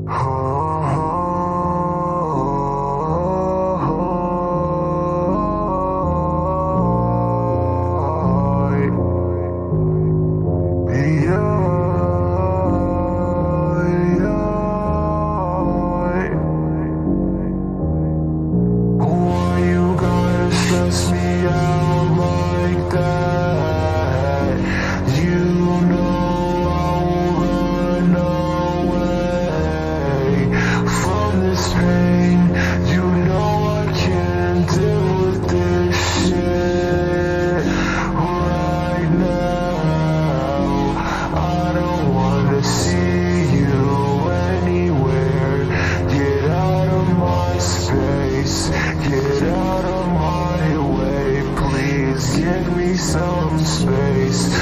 Stress me out like that. You know I won't run away from this pain. You know I can't deal with this shit right now. I don't wanna see you anywhere. Get out of my space. Get out of my way, please give me some space.